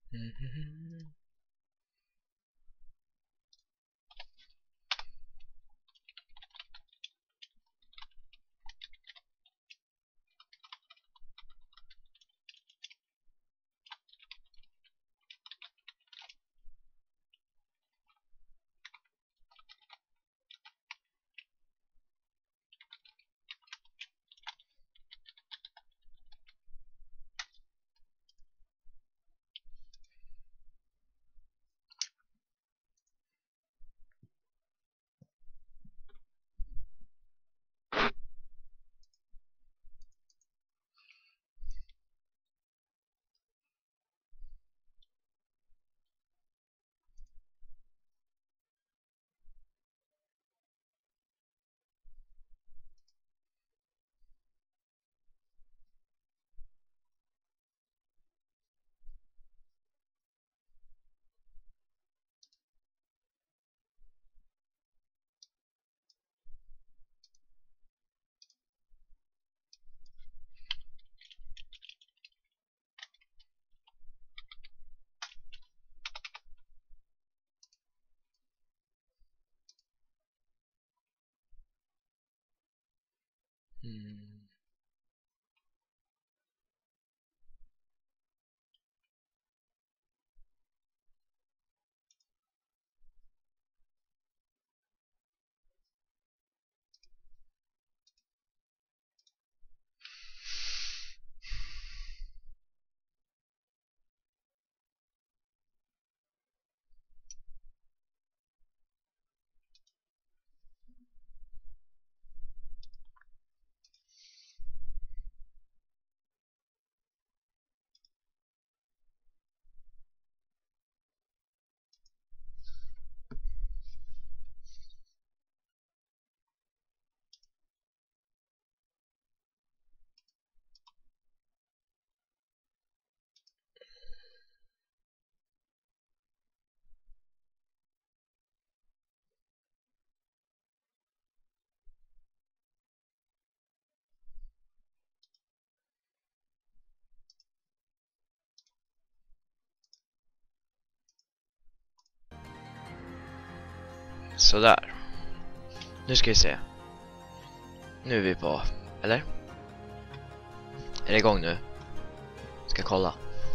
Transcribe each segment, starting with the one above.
Sådär. Nu ska vi se. Nu är vi på, eller? Är det igång nu? Ska kolla.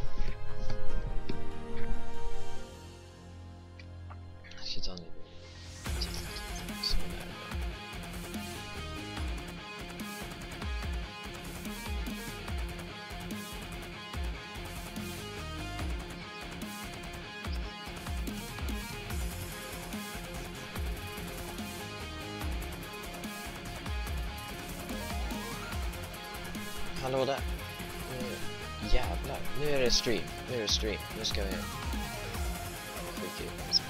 Hallå där. Jävlar. Nu är det stream. Nu ska vi skicka ut en spel.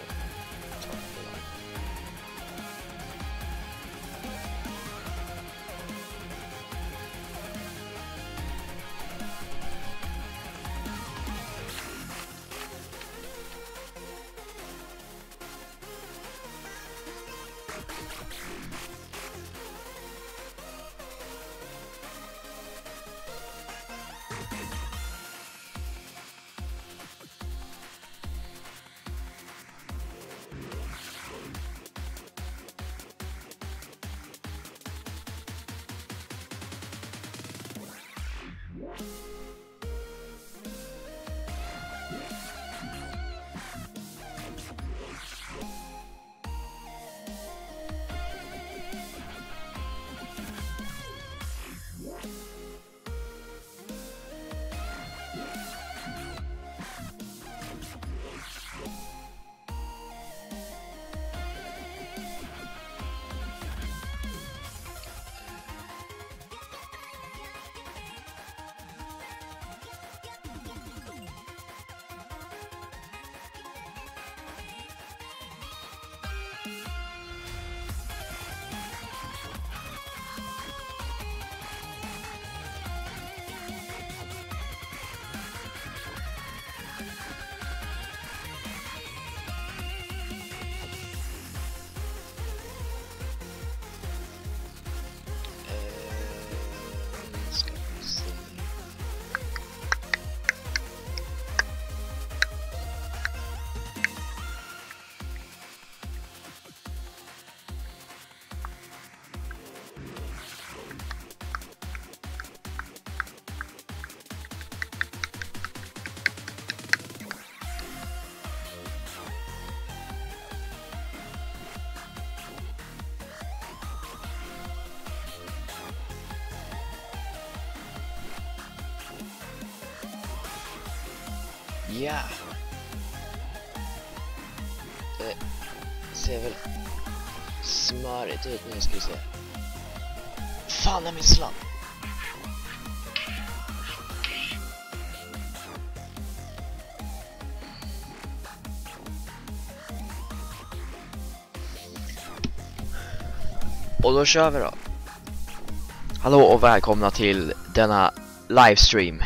Ja. Det ser väl smörigt ut nu, ska vi se. Fan, är min sladd. Och då kör vi då. Hallå och välkomna till denna livestream.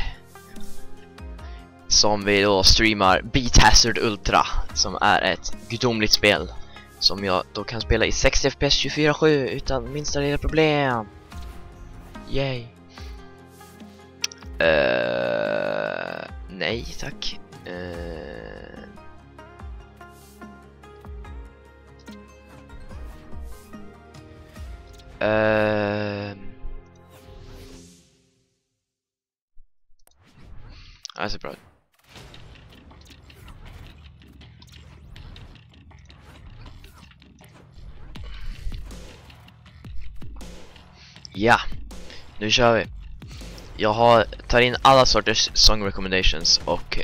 Som vi då streamar Beat Hazard Ultra, som är ett gudomligt spel som jag då kan spela i 60 fps 24/7 utan minsta lilla problem. Yay. Nej tack. Det ser bra ut. Ja, nu kör vi. Jag tar in alla sorters song recommendations och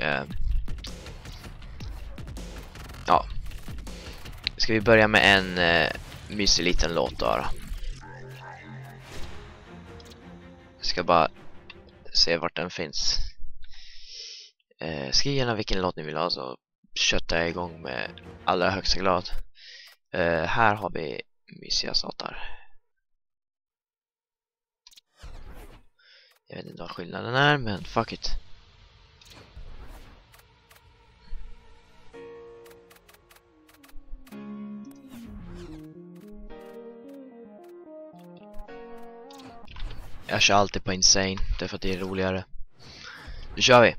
ja. Ska vi börja med en mysig liten låt då. Jag ska bara se vart den finns. Skriv gärna vilken låt ni vill ha, så köttar jag igång med allra högsta grad. Här har vi mysiga satar. Jag vet inte vad skillnaden är, men fuck it. Jag kör alltid på Insane, därför att det är roligare. Nu kör vi.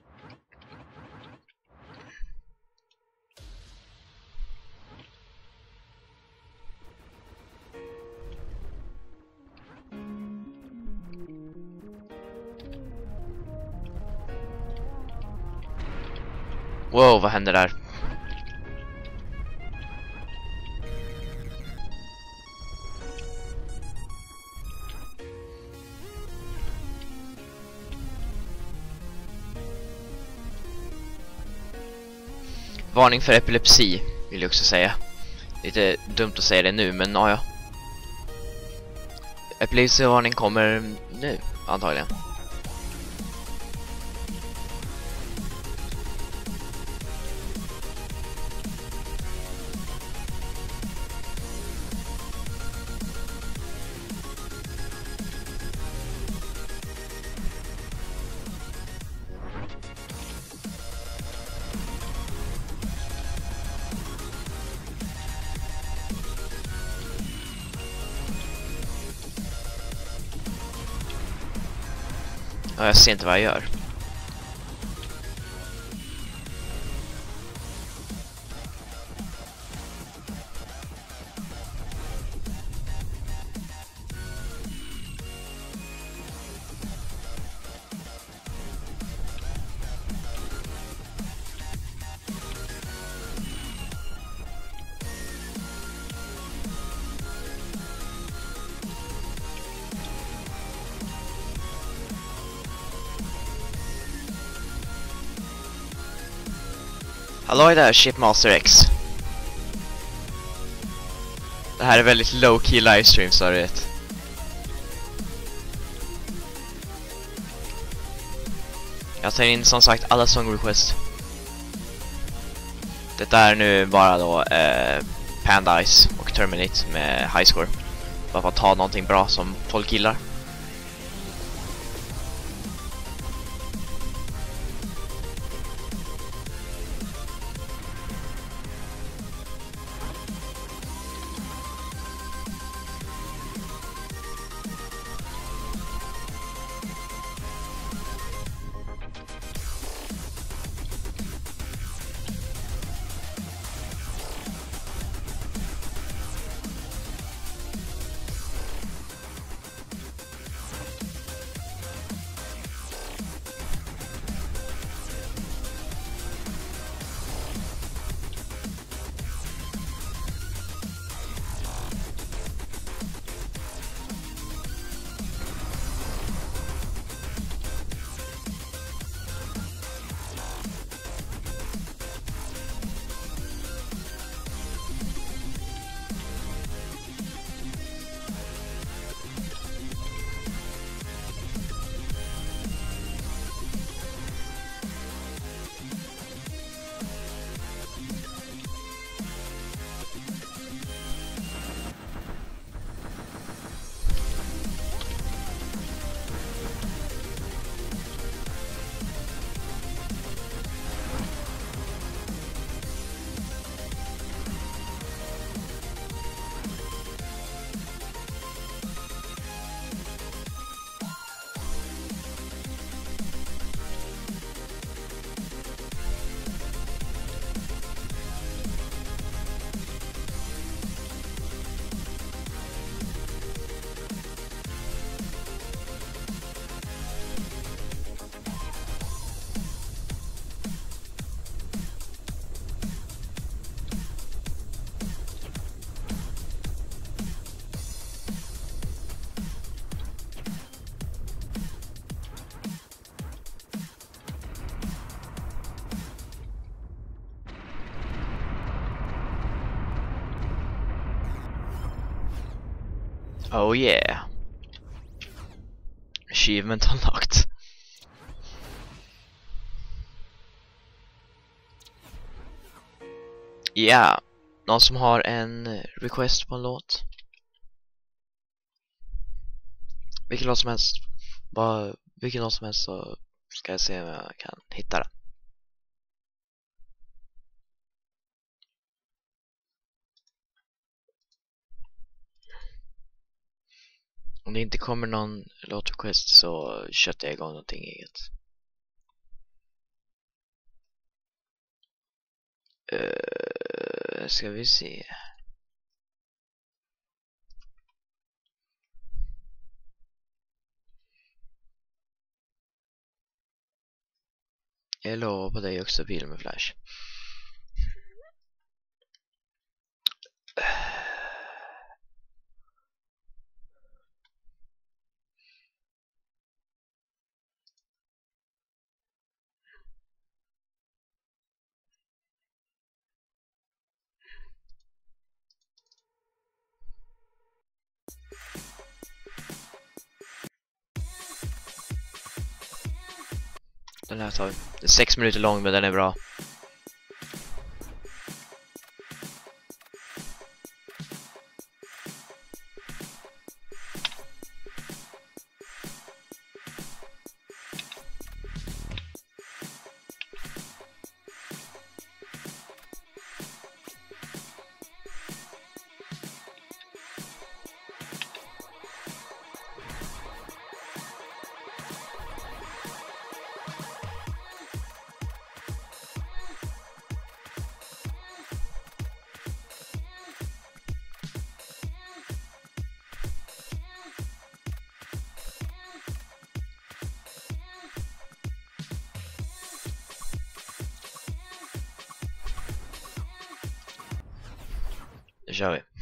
Wow, vad händer där? Varning för epilepsi vill jag också säga. Lite dumt att säga det nu, men ja. Epilepsivarning kommer nu, antagligen. Ja, jag ser inte vad jag gör. Hallå där, Shipmaster X. Det här är väldigt low-key livestream, så du vet. Jag tar in som sagt alla song requests. Detta är nu bara då Panda Ice och Terminate med high score. Bara för att ta någonting bra som folk gillar. Oh yeah. Achievement unlocked. Ja, någon som har en request på en låt? Vilken låt som helst. Bara vilken låt som helst, så ska jag se om jag kan hitta den. Om det inte kommer någon låtrequest så köttar jag igång någonting eget. Ska vi se. Jag lovar på dig också, bil med flash. Den här tar vi. Den är 6 minuter lång, men den är bra. Nu kör vi.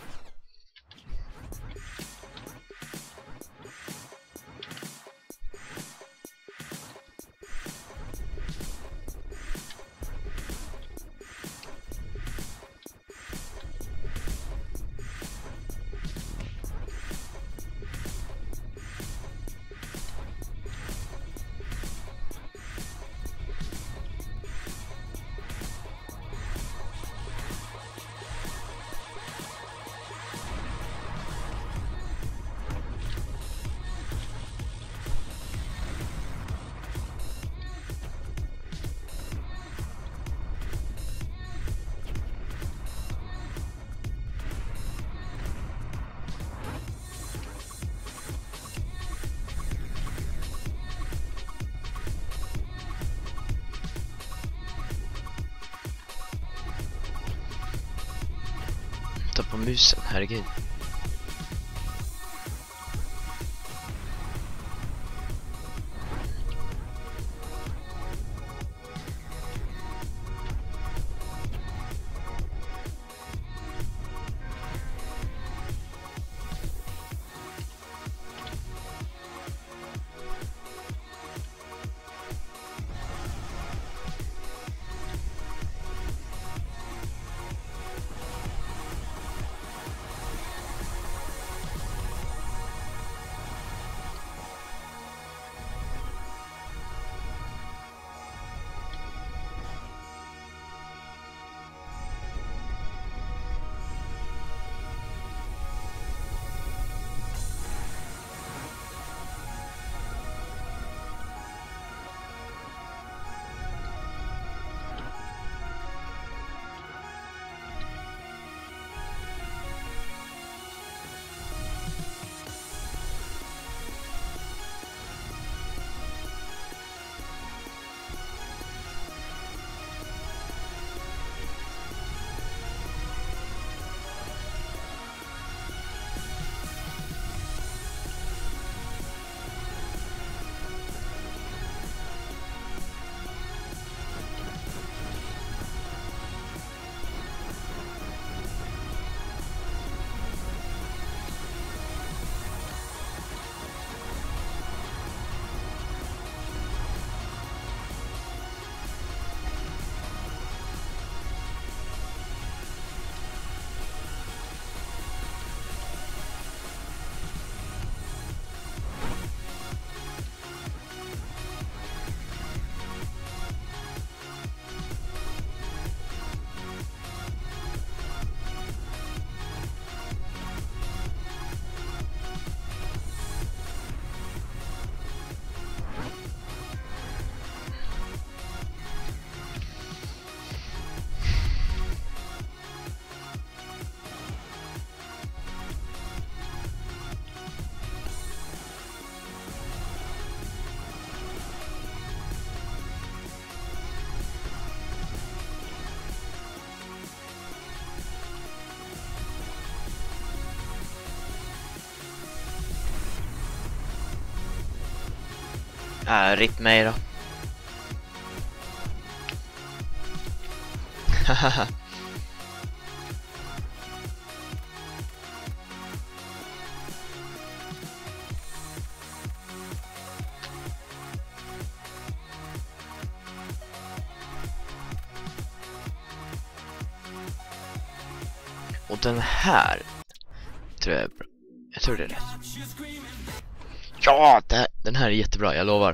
På musen, herregud. RIP mig då. Hahaha. Och den här tror jag tror det är rätt. Ja, den här är jättebra, jag lovar.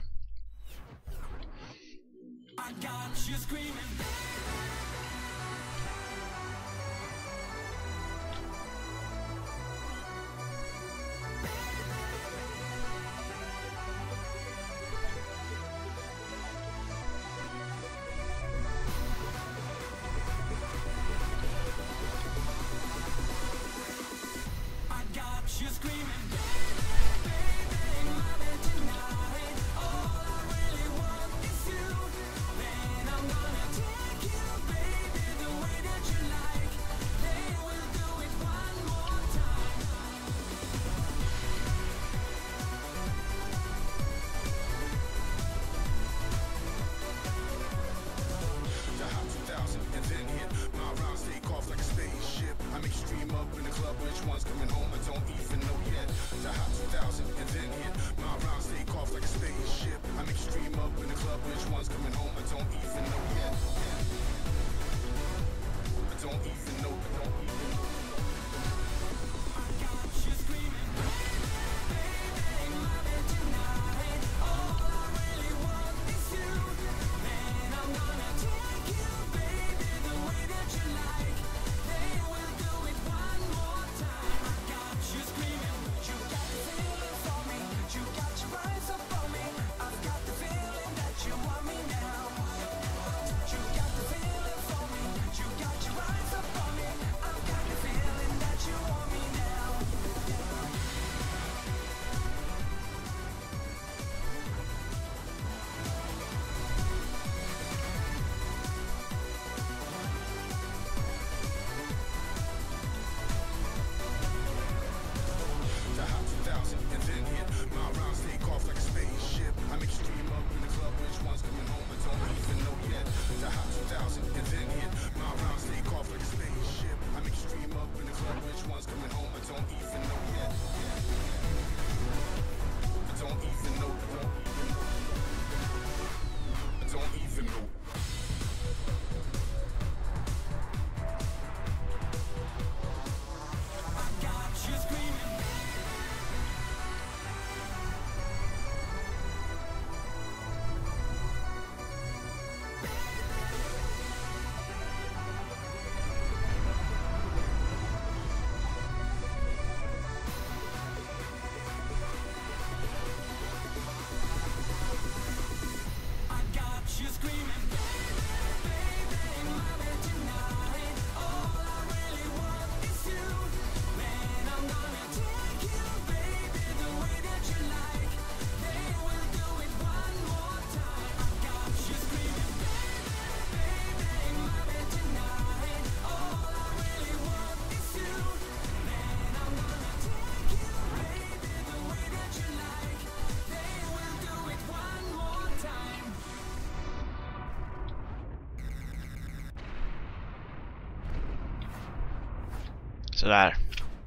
Sådär.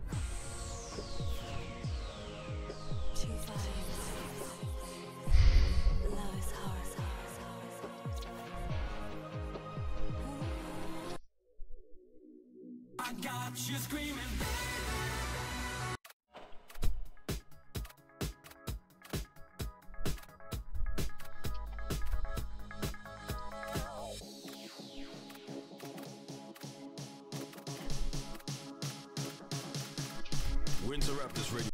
Winter Raptors Radio.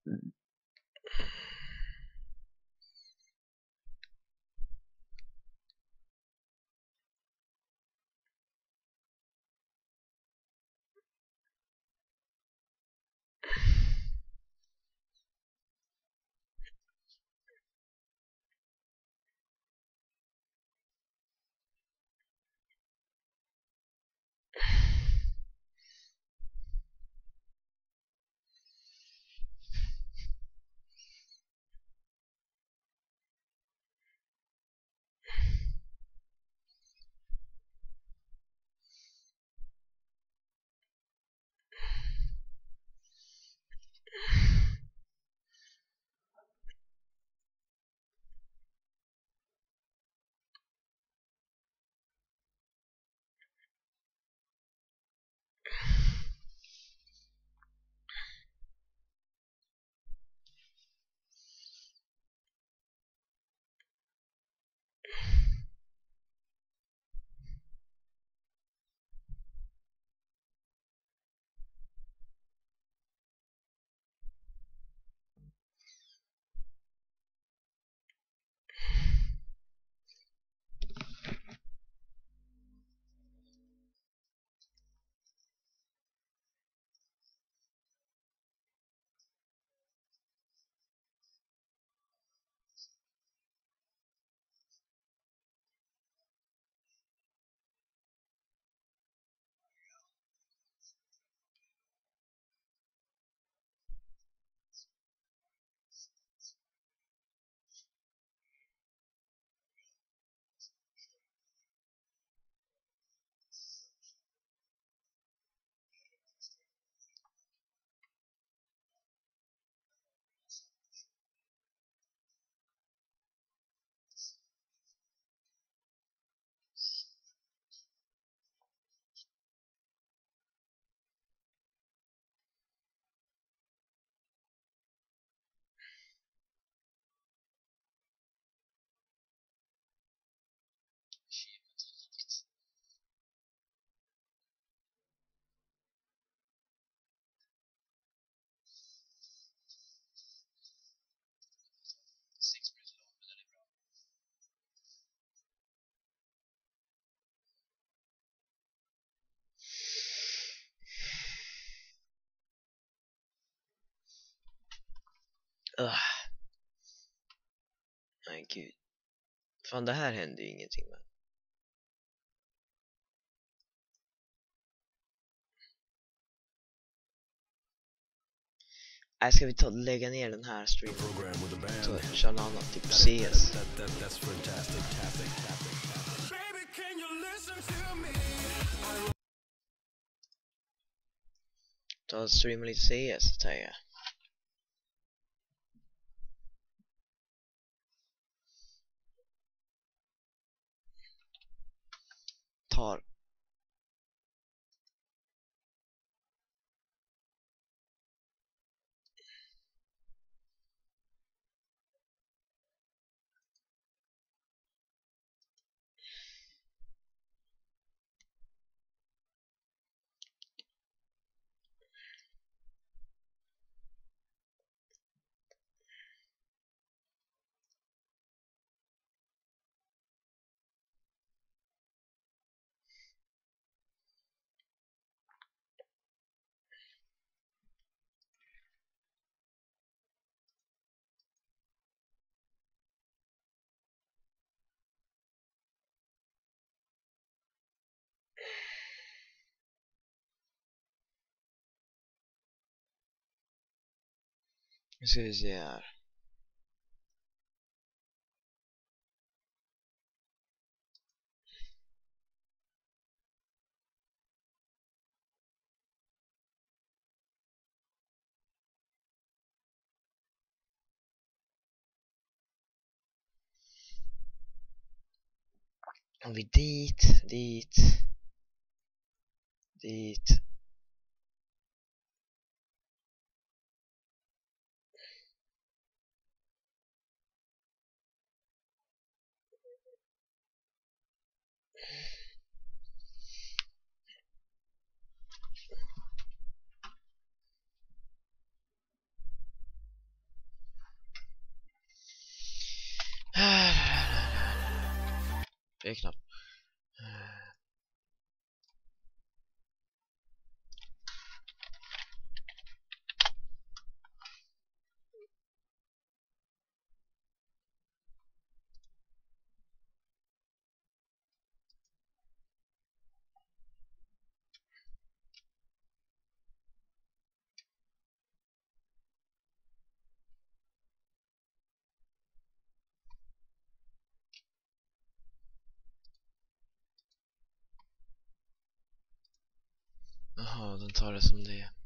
Ugh. Nej gud. Fan, det här händer ju ingenting med. Nej, ska vi lägga ner den här streamen Program with a band. och köra något annat, typ CS. That's fantastic. Baby, can you listen to me? Ta och streama lite CS, säger jag. Tar. Nu ska vi se här. Om vi dit. B-knapp. Jaha, den tar det som det är.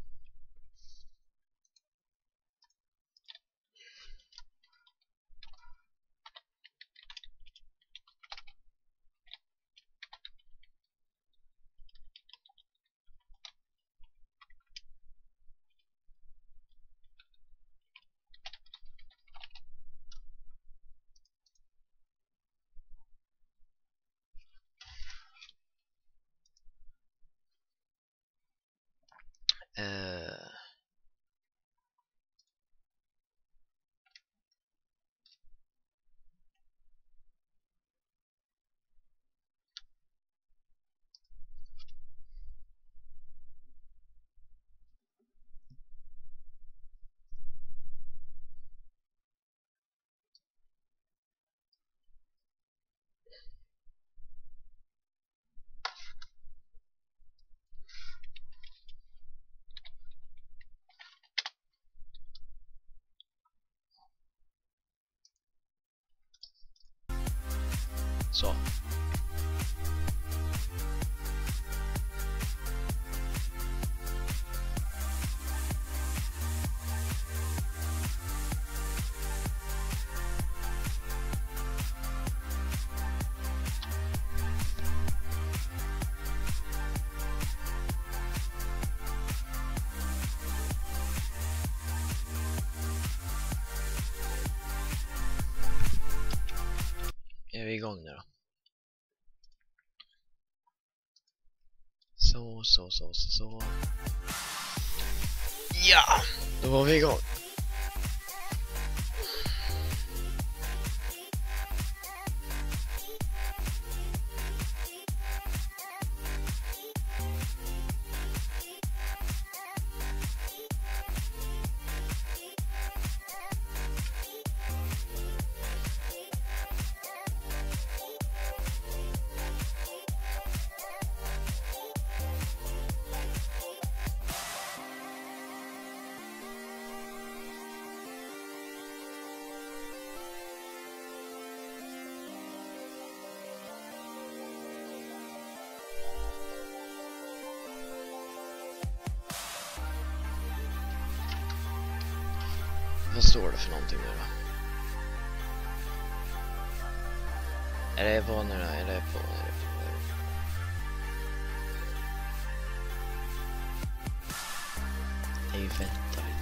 Så. Är vi igång nu då? Så. Ja, då var vi igång. Vad står det för någonting nu då? Är det på nu då? Är det på? Det är ju vänta lite.